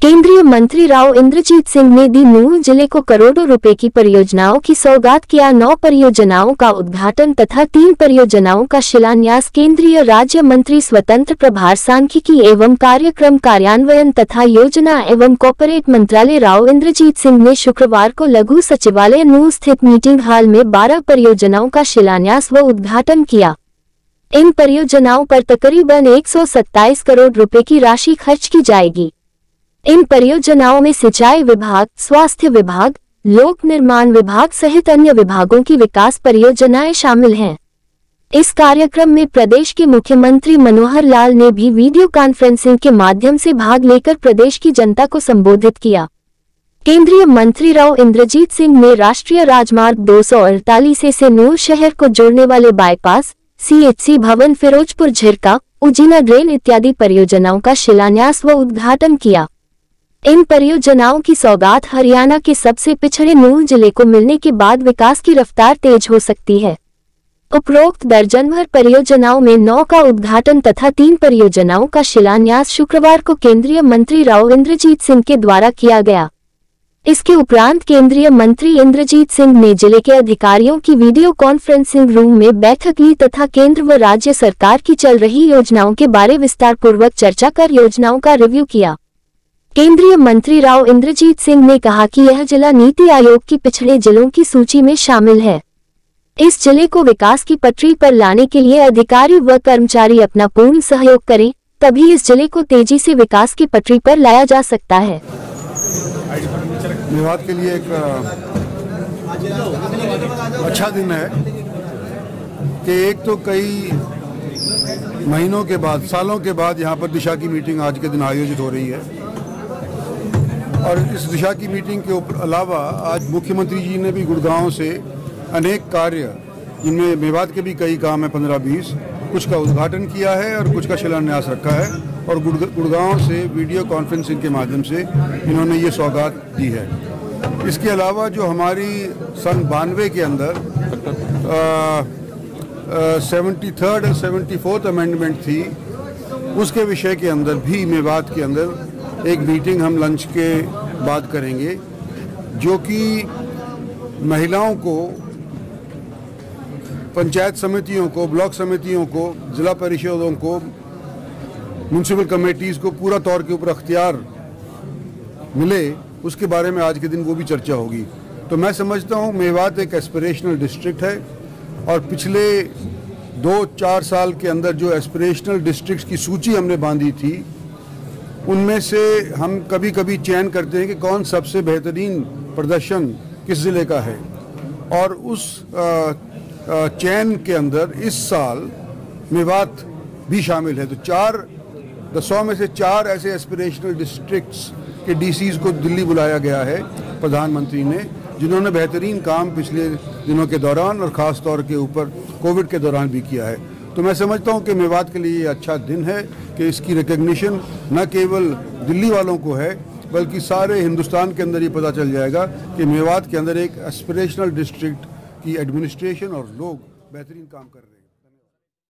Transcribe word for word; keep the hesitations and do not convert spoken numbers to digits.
केंद्रीय मंत्री राव इंद्रजीत सिंह ने दी नूंह जिले को करोड़ों रुपए की परियोजनाओं की सौगात, किया नौ परियोजनाओं का उद्घाटन तथा तीन परियोजनाओं का शिलान्यास। केंद्रीय राज्य मंत्री स्वतंत्र प्रभार सांख्यिकी एवं कार्यक्रम कार्यान्वयन तथा योजना एवं कॉर्पोरेट मंत्रालय राव इंद्रजीत सिंह ने शुक्रवार को लघु सचिवालय नूंह स्थित मीटिंग हॉल में बारह परियोजनाओं का शिलान्यास व उद्घाटन किया। इन परियोजनाओं पर तकरीबन एक सौ सत्ताईस करोड़ रुपए की राशि खर्च की जाएगी। इन परियोजनाओं में सिंचाई विभाग, स्वास्थ्य विभाग, लोक निर्माण विभाग सहित अन्य विभागों की विकास परियोजनाएं शामिल हैं। इस कार्यक्रम में प्रदेश के मुख्यमंत्री मनोहर लाल ने भी वीडियो कॉन्फ्रेंसिंग के माध्यम से भाग लेकर प्रदेश की जनता को संबोधित किया। केंद्रीय मंत्री राव इंद्रजीत सिंह ने राष्ट्रीय राजमार्ग दो सौ अड़तालीस से नूंह शहर को जोड़ने वाले बाईपास, सीएचसी भवन, फिरोजपुर झिरका, उजीना ड्रेन इत्यादि परियोजनाओं का शिलान्यास व उद्घाटन किया। इन परियोजनाओं की सौगात हरियाणा के सबसे पिछड़े नूंह जिले को मिलने के बाद विकास की रफ्तार तेज हो सकती है। उपरोक्त दर्जनभर परियोजनाओं में नौ का उद्घाटन तथा तीन परियोजनाओं का शिलान्यास शुक्रवार को केंद्रीय मंत्री राव इंद्रजीत सिंह के द्वारा किया गया। इसके उपरांत केंद्रीय मंत्री इंद्रजीत सिंह ने जिले के अधिकारियों की वीडियो कॉन्फ्रेंसिंग रूम में बैठक ली तथा केंद्र व राज्य सरकार की चल रही योजनाओं के बारे विस्तार पूर्वक चर्चा कर योजनाओं का रिव्यू किया। केंद्रीय मंत्री राव इंद्रजीत सिंह ने कहा कि यह जिला नीति आयोग की पिछड़े जिलों की सूची में शामिल है। इस जिले को विकास की पटरी पर लाने के लिए अधिकारी व कर्मचारी अपना पूर्ण सहयोग करें, तभी इस जिले को तेजी से विकास की पटरी पर लाया जा सकता है। मेवात के लिए एक अच्छा दिन है कि एक तो कई महीनों के बाद, सालों के बाद यहाँ पर दिशा की मीटिंग आज के दिन आयोजित हो रही है। और इस दिशा की मीटिंग के ऊपर अलावा आज मुख्यमंत्री जी ने भी गुड़गांव से अनेक कार्य, जिनमें मेवात के भी कई काम है, पंद्रह बीस, कुछ का उद्घाटन किया है और कुछ का शिलान्यास रखा है। और गुड़गांव से वीडियो कॉन्फ्रेंसिंग के माध्यम से इन्होंने ये सौगात दी है। इसके अलावा जो हमारी सन बानवे के अंदर सेवेंटी थर्ड और सेवेंटी फोर्थ अमेंडमेंट थी, उसके विषय के अंदर भी मेवात के अंदर एक मीटिंग हम लंच के बाद करेंगे, जो कि महिलाओं को, पंचायत समितियों को, ब्लॉक समितियों को, जिला परिषदों को, म्यूनसिपल कमेटीज़ को पूरा तौर के ऊपर अख्तियार मिले, उसके बारे में आज के दिन वो भी चर्चा होगी। तो मैं समझता हूँ मेवात एक एस्पिरेशनल डिस्ट्रिक्ट है और पिछले दो चार साल के अंदर जो एस्पिरेशनल डिस्ट्रिक्ट्स की सूची हमने बांधी थी, उनमें से हम कभी कभी चयन करते हैं कि कौन सबसे बेहतरीन प्रदर्शन किस ज़िले का है, और उस चयन के अंदर इस साल मेवात भी शामिल है। तो चार दसों में से चार ऐसे एस्पिरेशनल डिस्ट्रिक्ट्स के डीसीज़ को दिल्ली बुलाया गया है प्रधानमंत्री ने, जिन्होंने बेहतरीन काम पिछले दिनों के दौरान और ख़ास तौर के ऊपर कोविड के दौरान भी किया है। तो मैं समझता हूँ कि मेवात के लिए ये अच्छा दिन है कि इसकी रिकग्निशन न केवल दिल्ली वालों को है, बल्कि सारे हिंदुस्तान के अंदर ये पता चल जाएगा कि मेवात के अंदर एक एस्पिरेशनल डिस्ट्रिक्ट की एडमिनिस्ट्रेशन और लोग बेहतरीन काम कर रहे हैं।